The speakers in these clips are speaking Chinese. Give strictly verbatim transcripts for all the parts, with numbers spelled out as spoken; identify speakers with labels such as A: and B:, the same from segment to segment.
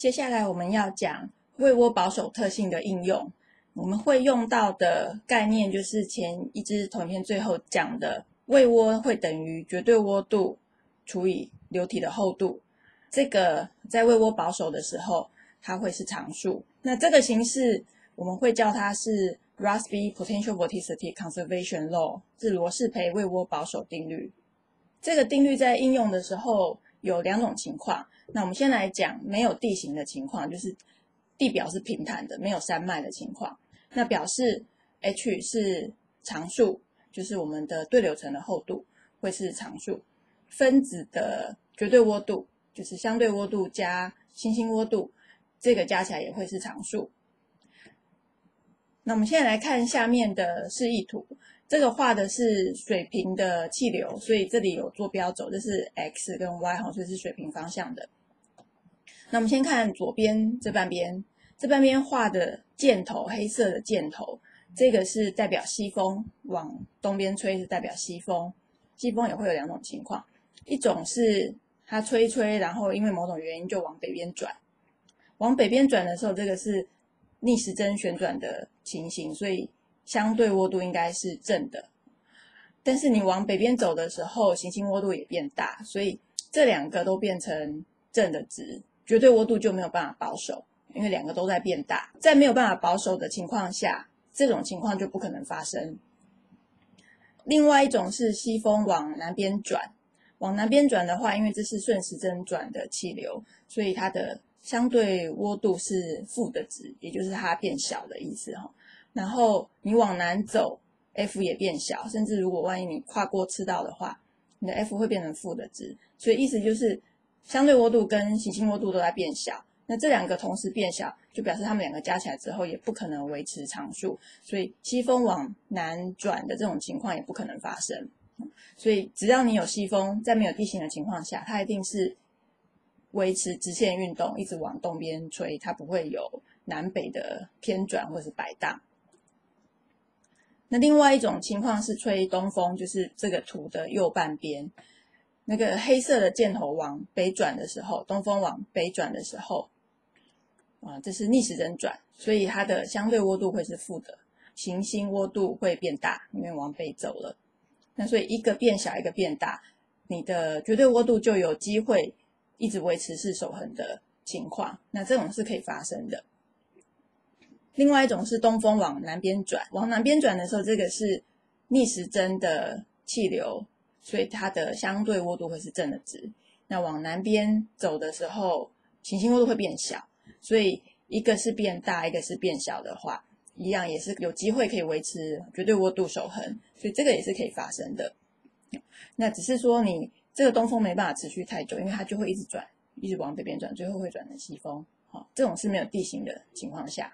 A: 接下来我们要讲胃涡保守特性的应用。我们会用到的概念就是前一支同影片最后讲的，胃涡会等于绝对涡度除以流体的厚度。这个在胃涡保守的时候，它会是常数。那这个形式我们会叫它是 Rossby Potential Vorticity Conservation Law， 是罗氏培胃涡保守定律。这个定律在应用的时候有两种情况。那我们先来讲没有地形的情况，就是地表是平坦的，没有山脉的情况。那表示 H 是常数，就是我们的对流层的厚度会是常数。分子的绝对涡度，就是相对涡度加新兴涡度，这个加起来也会是常数。那我们现在来看下面的示意图，这个画的是水平的气流，所以这里有坐标轴，这是 X 跟 Y， 所以是水平方向的。那我们先看左边这半边，这半边画的箭头，黑色的箭头，这个是代表西风，往东边吹是代表西风。西风也会有两种情况，一种是它吹一吹，然后因为某种原因就往北边转。往北边转的时候，这个是逆时针旋转的情形，所以相对涡度应该是正的。但是你往北边走的时候，行星涡度也变大，所以这两个都变成正的值，绝对涡度就没有办法保守，因为两个都在变大。在没有办法保守的情况下，这种情况就不可能发生。另外一种是西风往南边转，往南边转的话，因为这是顺时针转的气流，所以它的相对涡度是负的值，也就是它变小的意思。然后你往南走 F 也变小，甚至如果万一你跨过赤道的话，你的 F 会变成负的值，所以意思就是相对涡度跟行星涡度都在变小。那这两个同时变小，就表示它们两个加起来之后也不可能维持常数，所以西风往南转的这种情况也不可能发生。所以只要你有西风，在没有地形的情况下，它一定是维持直线运动，一直往东边吹，它不会有南北的偏转或是摆荡。那另外一种情况是吹东风，就是这个图的右半边，那个黑色的箭头往北转的时候，东风往北转的时候，啊，这是逆时针转，所以它的相对涡度会是负的，行星涡度会变大，因为往北走了。那所以一个变小，一个变大，你的绝对涡度就有机会一直维持是守恒的情况，那这种是可以发生的。另外一种是东风往南边转，往南边转的时候，这个是逆时针的气流，所以它的相对涡度会是正的值。那往南边走的时候，行星涡度会变小，所以一个是变大，一个是变小的话，一样也是有机会可以维持绝对涡度守恒，所以这个也是可以发生的。那只是说你这个东风没办法持续太久，因为它就会一直转，一直往北边转，最后会转成西风。好，这种是没有地形的情况下。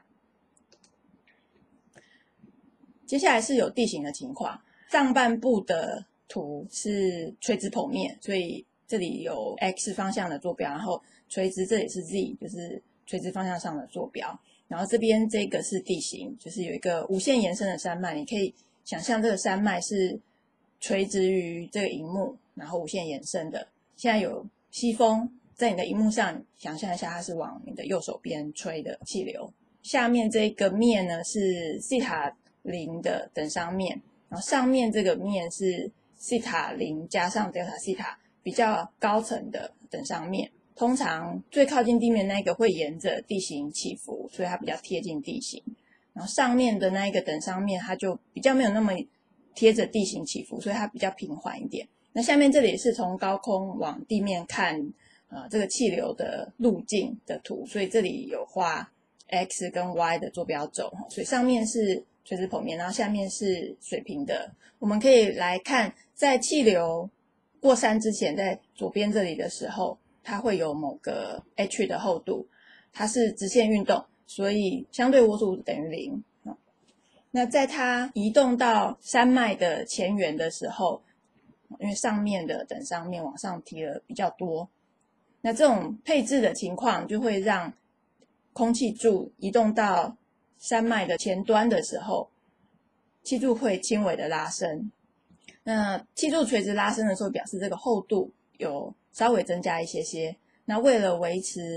A: 接下来是有地形的情况，上半部的图是垂直剖面，所以这里有 X 方向的坐标，然后垂直这里是 Z， 就是垂直方向上的坐标。然后这边这个是地形，就是有一个无限延伸的山脉，你可以想象这个山脉是垂直于这个萤幕，然后无限延伸的。现在有西风在你的萤幕上，想象一下它是往你的右手边吹的气流。下面这个面呢是西塔零的等商面，然后上面这个面是西塔零加上德塔西塔比较高层的等商面。通常最靠近地面那个会沿着地形起伏，所以它比较贴近地形。然后上面的那一个等商面，它就比较没有那么贴着地形起伏，所以它比较平缓一点。那下面这里是从高空往地面看，呃，这个气流的路径的图，所以这里有画 X 跟 Y 的坐标轴，所以上面是垂直剖面，然后下面是水平的。我们可以来看，在气流过山之前，在左边这里的时候，它会有某个 H 的厚度，它是直线运动，所以相对涡度等于零。那在它移动到山脉的前缘的时候，因为上面的等上面往上提了比较多，那这种配置的情况就会让空气柱移动到山脉的前端的时候，气柱会轻微的拉伸。那气柱垂直拉伸的时候，表示这个厚度有稍微增加一些些。那为了维持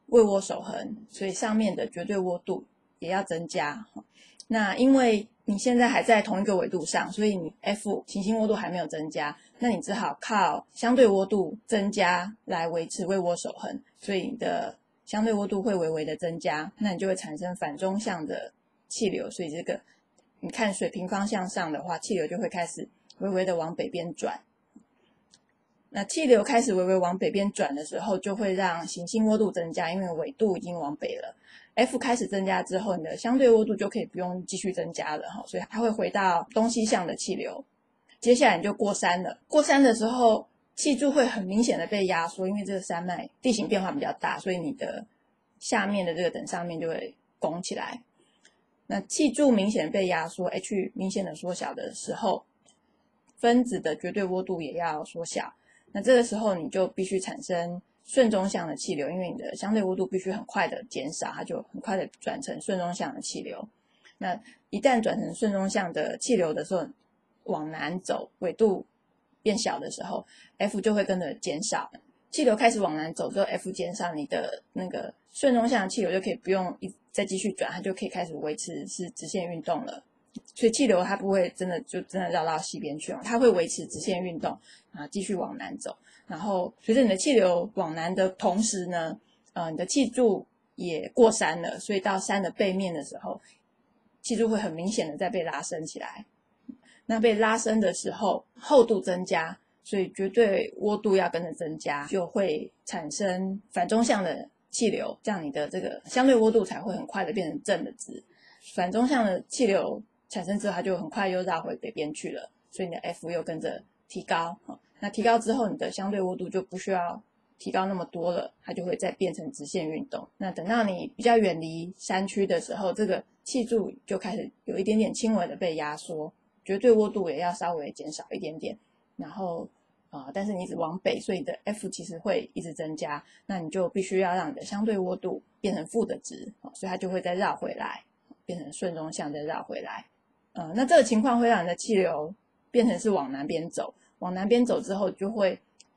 A: 胃涡守恒，所以上面的绝对涡度也要增加。那因为你现在还在同一个纬度上，所以你 F 行星涡度还没有增加，那你只好靠相对涡度增加来维持胃涡守恒，所以你的相对涡度会微微的增加，那你就会产生反中向的气流，所以这个你看水平方向上的话，气流就会开始微微的往北边转。那气流开始微微往北边转的时候，就会让行星涡度增加，因为纬度已经往北了。F 开始增加之后，你的相对涡度就可以不用继续增加了，所以它会回到东西向的气流。接下来你就过山了，过山的时候气柱会很明显的被压缩，因为这个山脉地形变化比较大，所以你的下面的这个等上面就会拱起来。那气柱明显被压缩 H 明显的缩小的时候，分子的绝对涡度也要缩小。那这个时候你就必须产生顺中向的气流，因为你的相对涡度必须很快的减少，它就很快的转成顺中向的气流。那一旦转成顺中向的气流的时候，往南走，纬度变小的时候 F 就会跟着减少。气流开始往南走之后 F 减少，你的那个顺中向的气流就可以不用再继续转，它就可以开始维持是直线运动了。所以气流它不会真的就真的绕到西边去，它会维持直线运动啊，继续往南走。然后随着你的气流往南的同时呢，呃，你的气柱也过山了，所以到山的背面的时候，气柱会很明显的再被拉伸起来。那被拉伸的时候，厚度增加，所以绝对涡度要跟着增加，就会产生反中向的气流，这样你的这个相对涡度才会很快的变成正的值。反中向的气流产生之后，它就很快又绕回北边去了，所以你的 F 又跟着提高。那提高之后，你的相对涡度就不需要提高那么多了，它就会再变成直线运动。那等到你比较远离山区的时候，这个气柱就开始有一点点轻微的被压缩，绝对涡度也要稍微减少一点点。然后呃，但是你一直往北，所以你的 F 其实会一直增加，那你就必须要让你的相对涡度变成负的值，所以它就会再绕回来，变成顺中向再绕回来。呃，那这个情况会让你的气流变成是往南边走，往南边走之后就会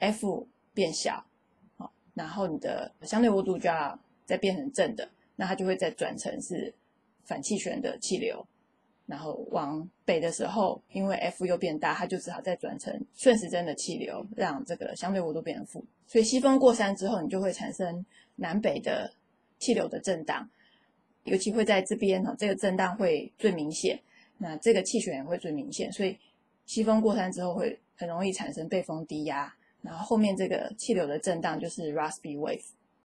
A: F 变小，然后你的相对涡度就要再变成正的，那它就会再转成是反气旋的气流。然后往北的时候，因为 F 又变大，它就只好再转成顺时针的气流，让这个相对涡度变成负。所以西风过山之后，你就会产生南北的气流的震荡，尤其会在这边这个震荡会最明显，那这个气旋也会最明显，所以西风过山之后会很容易产生背风低压，然后后面这个气流的震荡就是 Rossby wave。